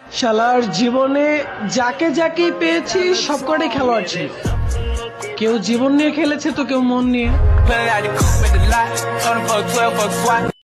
শালার জীবনে যাকে যাকেই পেয়েছি সবকটাই খেলোয়াড় ছিল। কেউ জীবন নিয়ে খেলেছে তো কেউ মন নিয়ে।